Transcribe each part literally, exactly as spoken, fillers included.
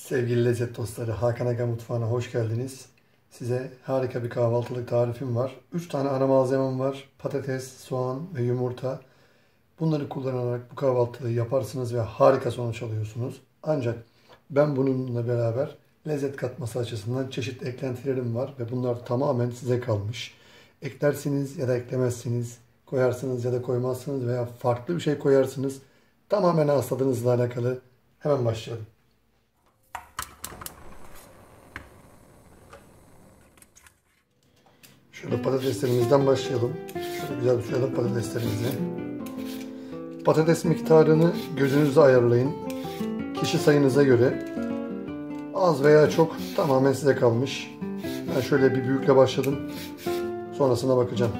Sevgili lezzet dostları, Hakan Aga Mutfağı'na hoş geldiniz. Size harika bir kahvaltılık tarifim var. üç tane ana malzemem var. Patates, soğan ve yumurta. Bunları kullanarak bu kahvaltılığı yaparsınız ve harika sonuç alıyorsunuz. Ancak ben bununla beraber lezzet katması açısından çeşitli eklentilerim var ve bunlar tamamen size kalmış. Eklersiniz ya da eklemezsiniz, koyarsınız ya da koymazsınız veya farklı bir şey koyarsınız. Tamamen ağız tadınızla alakalı. Hemen başlayalım. Şöyle patateslerimizden başlayalım. Şöyle güzel düşürelim patateslerimizi. Patates miktarını gözünüzde ayarlayın. Kişi sayınıza göre. Az veya çok tamamen size kalmış. Ben şöyle bir büyükle başladım. Sonrasına bakacağım.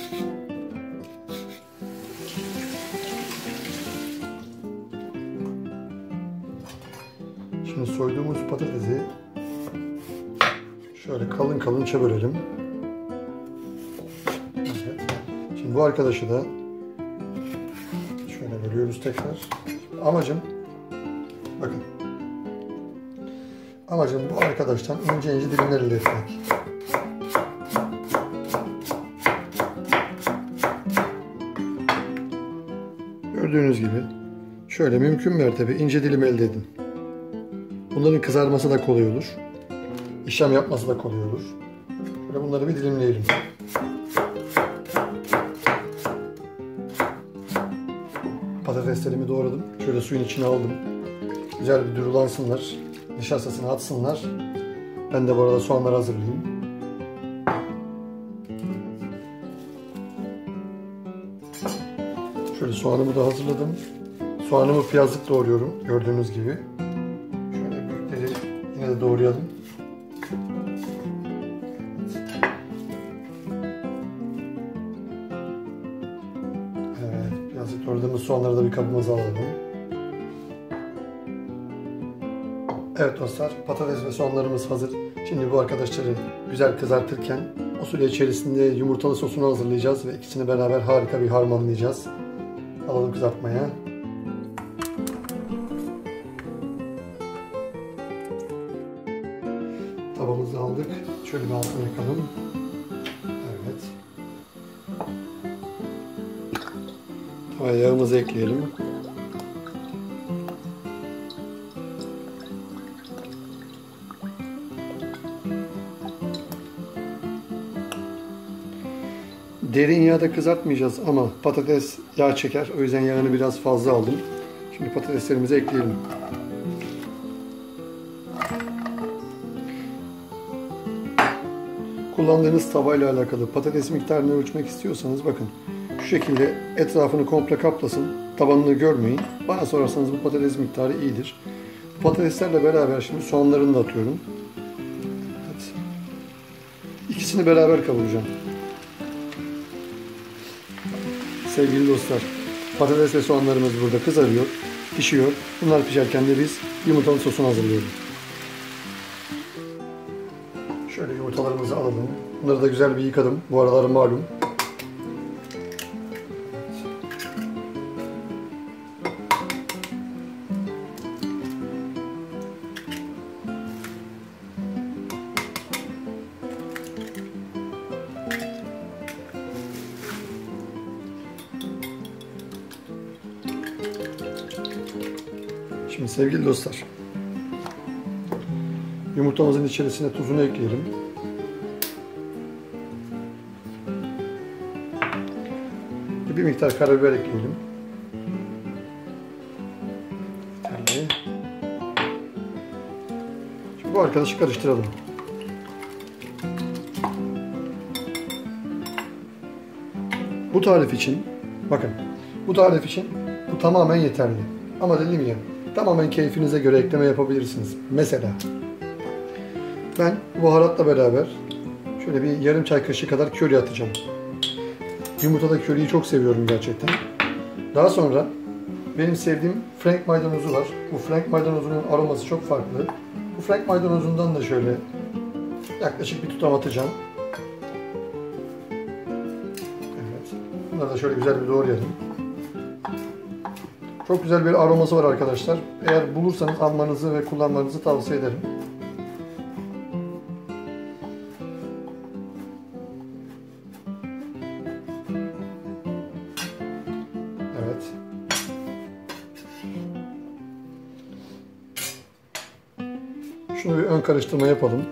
Şimdi soyduğumuz patatesi şöyle kalın kalınça bölelim. Şimdi bu arkadaşı da şöyle bölüyoruz tekrar. Amacım, bakın, amacım bu arkadaştan ince ince dilimler elde etmek. Gördüğünüz gibi şöyle mümkün mertebe ince dilim elde edin. Bunların kızarması da kolay olur. İşlem yapması da kolay olur. Böyle bunları bir dilimleyelim. Patateslerimi doğradım. Şöyle suyun içine aldım. Güzel bir durulansınlar. Nişastasını atsınlar. Ben de bu arada soğanları hazırlayayım. Şöyle soğanımı da hazırladım. Soğanımı piyazlık doğruyorum. Gördüğünüz gibi. Şöyle büyükleri yine de doğrayalım. Doğradığımız soğanları da bir kabımıza alalım. Evet dostlar, patates ve soğanlarımız hazır. Şimdi bu arkadaşları güzel kızartırken o süre içerisinde yumurtalı sosunu hazırlayacağız ve ikisini beraber harika bir harmanlayacağız. Alalım kızartmaya. Tavamızı aldık. Şöyle bir altını yakalım. Evet. Tavaya yağımızı ekleyelim. Derin yağda kızartmayacağız ama patates yağ çeker. O yüzden yağını biraz fazla aldım. Şimdi patateslerimizi ekleyelim. Kullandığınız tavayla alakalı patates miktarını ölçmek istiyorsanız bakın. Şu şekilde etrafını komple kaplasın. Tabanını görmeyin. Bana sorarsanız bu patates miktarı iyidir. Bu patateslerle beraber şimdi soğanlarını da atıyorum. Evet. İkisini beraber kavuracağım. Sevgili dostlar, patates ve soğanlarımız burada kızarıyor, pişiyor. Bunlar pişerken de biz yumurtalı sosunu hazırlıyoruz. Şöyle yumurtalarımızı alalım. Bunları da güzel bir yıkadım. Bu aralar malum. Şimdi sevgili dostlar, yumurtamızın içerisine tuzunu ekleyelim. Bir miktar karabiber ekleyelim. Yeterli. Şimdi bu arkadaşı karıştıralım. Bu tarif için, bakın, bu tarif için bu tamamen yeterli. Ama dedim ya, tamamen keyfinize göre ekleme yapabilirsiniz. Mesela ben baharatla beraber şöyle bir yarım çay kaşığı kadar köri atacağım. Yumurtada köriyi çok seviyorum gerçekten. Daha sonra benim sevdiğim Frank maydanozu var. Bu Frank maydanozunun aroması çok farklı. Bu Frank maydanozundan da şöyle yaklaşık bir tutam atacağım. Evet. Bunları da şöyle güzel bir doğrayalım. Çok güzel bir aroması var arkadaşlar. Eğer bulursanız almanızı ve kullanmanızı tavsiye ederim. Evet. Şunu bir ön karıştırma yapalım.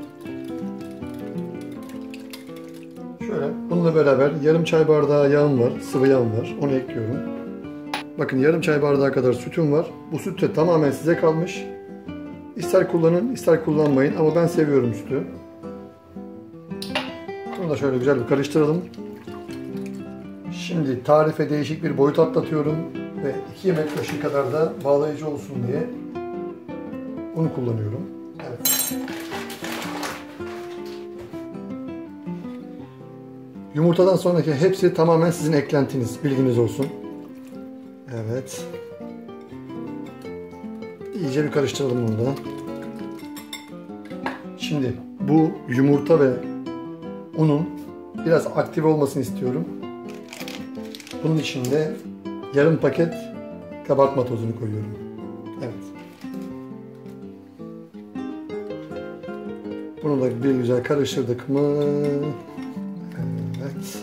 Şöyle bununla beraber yarım çay bardağı yağım var, sıvı yağım var. Onu ekliyorum. Bakın yarım çay bardağı kadar sütüm var. Bu süt de tamamen size kalmış. İster kullanın, ister kullanmayın ama ben seviyorum sütü. Bunu da şöyle güzel bir karıştıralım. Şimdi tarife değişik bir boyut atlatıyorum ve iki yemek kaşığı kadar da bağlayıcı olsun diye bunu kullanıyorum. Evet. Yumurtadan sonraki hepsi tamamen sizin eklentiniz, bilginiz olsun. Evet. İyice bir karıştıralım bunu da. Şimdi bu yumurta ve unun biraz aktif olmasını istiyorum. Bunun için de yarım paket kabartma tozunu koyuyorum. Evet. Bunu da bir güzel karıştırdık mı? Evet.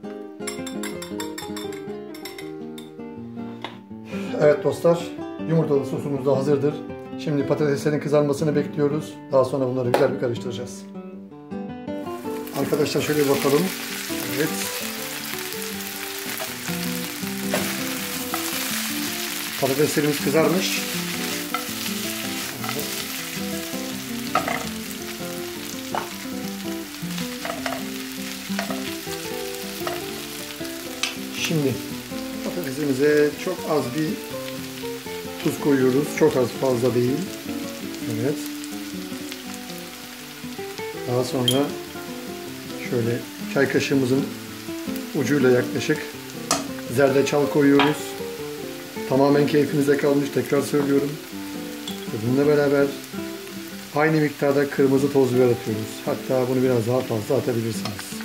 Evet dostlar, yumurtalı sosumuz da hazırdır. Şimdi patateslerin kızarmasını bekliyoruz. Daha sonra bunları güzel bir karıştıracağız. Arkadaşlar şöyle bir bakalım. Evet. Patateslerimiz kızarmış. Evet. Şimdi patatesimize çok az bir tuz koyuyoruz. Çok az, fazla değil. Evet. Daha sonra şöyle çay kaşığımızın ucuyla yaklaşık zerdeçal koyuyoruz. Tamamen keyfinize kalmış. Tekrar söylüyorum. Bununla beraber aynı miktarda kırmızı toz biber atıyoruz. Hatta bunu biraz daha fazla atabilirsiniz.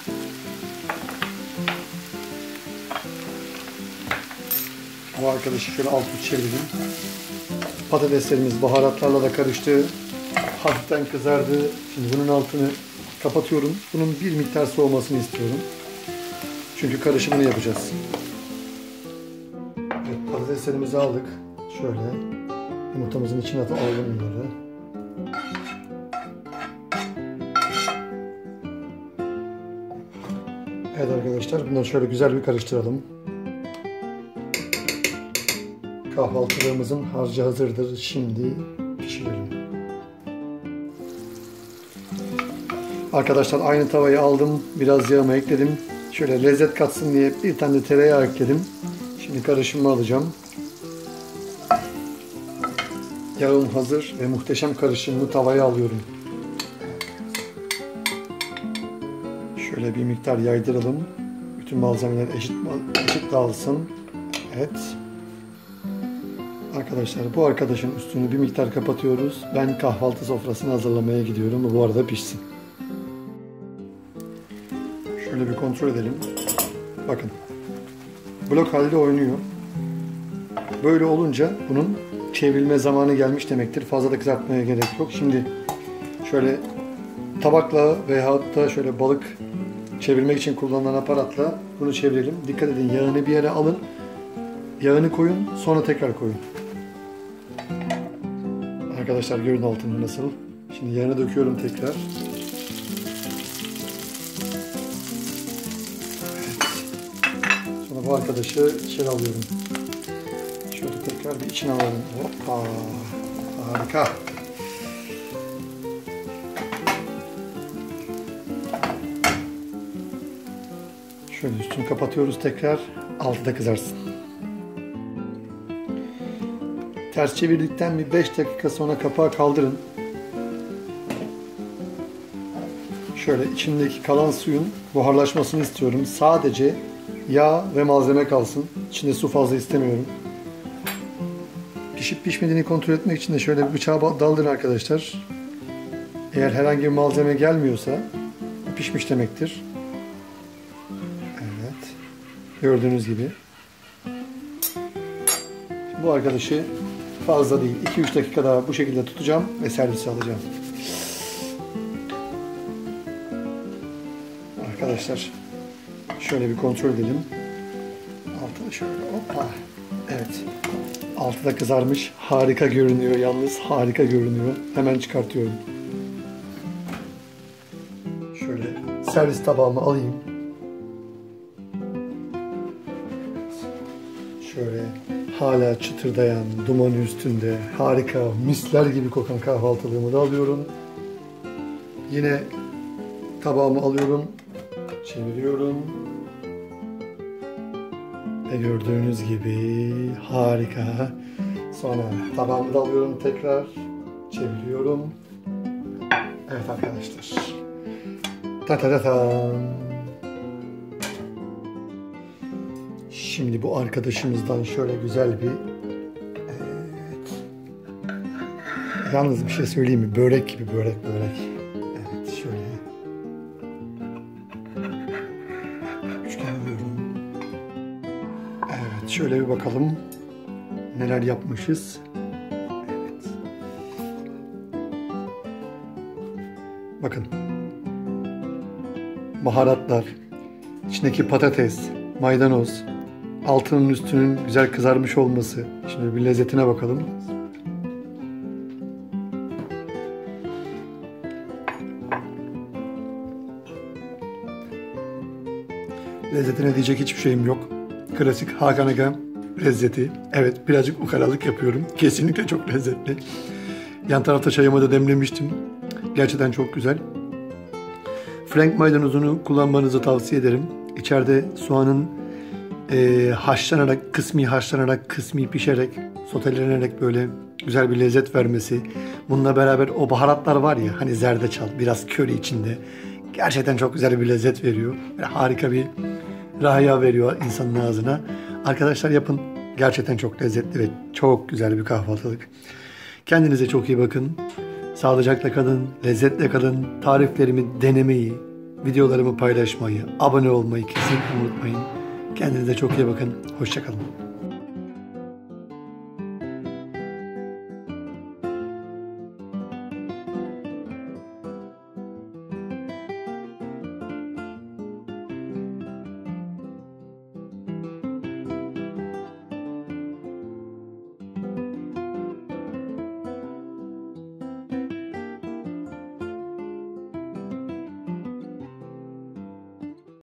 Bu arkadaşı şöyle alt üst çevirelim. Patateslerimiz baharatlarla da karıştı. Hafiften kızardı. Şimdi bunun altını kapatıyorum. Bunun bir miktar soğumasını istiyorum. Çünkü karışımını yapacağız. Evet, patateslerimizi aldık. Şöyle yumurtamızın içine atalım bunları. Evet arkadaşlar, bunları şöyle güzel bir karıştıralım. Kahvaltılığımızın harcı hazırdır. Şimdi pişirelim. Arkadaşlar aynı tavayı aldım. Biraz yağımı ekledim. Şöyle lezzet katsın diye bir tane de tereyağı ekledim. Şimdi karışımı alacağım. Yağım hazır ve muhteşem karışımını tavaya alıyorum. Şöyle bir miktar yaydıralım. Bütün malzemeler eşit, eşit dağılsın. Evet. Arkadaşlar bu arkadaşın üstünü bir miktar kapatıyoruz. Ben kahvaltı sofrasını hazırlamaya gidiyorum. Bu arada pişsin. Şöyle bir kontrol edelim. Bakın. Blok halde oynuyor. Böyle olunca bunun çevrilme zamanı gelmiş demektir. Fazla da kızartmaya gerek yok. Şimdi şöyle tabakla veyahut da şöyle balık çevirmek için kullanılan aparatla bunu çevirelim. Dikkat edin, yağını bir yere alın. Yağını koyun, sonra tekrar koyun. Arkadaşlar görün altını nasıl. Şimdi yağını döküyorum tekrar. Evet. Sonra bu arkadaşı içeri alıyorum. Şöyle tekrar bir içine alalım. Hoppa. Harika. Şöyle üstünü kapatıyoruz tekrar. Altı da kızarsın. Ters çevirdikten bir beş dakika sonra kapağı kaldırın. Şöyle içindeki kalan suyun buharlaşmasını istiyorum. Sadece yağ ve malzeme kalsın. İçinde su fazla istemiyorum. Pişip pişmediğini kontrol etmek için de şöyle bir bıçağı daldırın arkadaşlar. Eğer herhangi bir malzeme gelmiyorsa pişmiş demektir. Evet. Gördüğünüz gibi. Bu arkadaşı fazla değil. iki üç dakika daha bu şekilde tutacağım ve servise alacağım. Arkadaşlar şöyle bir kontrol edelim. Altını şöyle hoppa. Evet. Altı da kızarmış. Harika görünüyor yalnız. Harika görünüyor. Hemen çıkartıyorum. Şöyle servis tabağıma alayım. Şöyle hala çıtırdayan, duman üstünde harika, misler gibi kokan kahvaltılığımı da alıyorum. Yine tabağımı alıyorum. Çeviriyorum. Ve gördüğünüz gibi harika. Sonra tabağımı da alıyorum tekrar. Çeviriyorum. Evet arkadaşlar. Ta ta ta ta. Şimdi bu arkadaşımızdan şöyle güzel bir evet. Yalnız bir şey söyleyeyim mi? Börek gibi börek börek. Evet şöyle. Üçgen alıyorum. Evet şöyle bir bakalım. Neler yapmışız. Evet. Bakın. Baharatlar. İçindeki patates, maydanoz. Altının üstünün güzel kızarmış olması. Şimdi bir lezzetine bakalım. Lezzetine diyecek hiçbir şeyim yok. Klasik Hakan Aga lezzeti. Evet birazcık ukalalık yapıyorum. Kesinlikle çok lezzetli. Yan tarafta çayımı da demlemiştim. Gerçekten çok güzel. Frank maydanozunu kullanmanızı tavsiye ederim. İçeride soğanın e, haşlanarak, kısmi haşlanarak, kısmi pişerek, sotelenerek böyle güzel bir lezzet vermesi. Bununla beraber o baharatlar var ya, hani zerdeçal, biraz köri içinde. Gerçekten çok güzel bir lezzet veriyor. Böyle harika bir rahya veriyor insanın ağzına. Arkadaşlar yapın. Gerçekten çok lezzetli ve çok güzel bir kahvaltılık. Kendinize çok iyi bakın. Sağlıcakla kalın, lezzetle kalın. Tariflerimi denemeyi, videolarımı paylaşmayı, abone olmayı kesinlikle unutmayın. Kendinize çok iyi bakın. Hoşça kalın.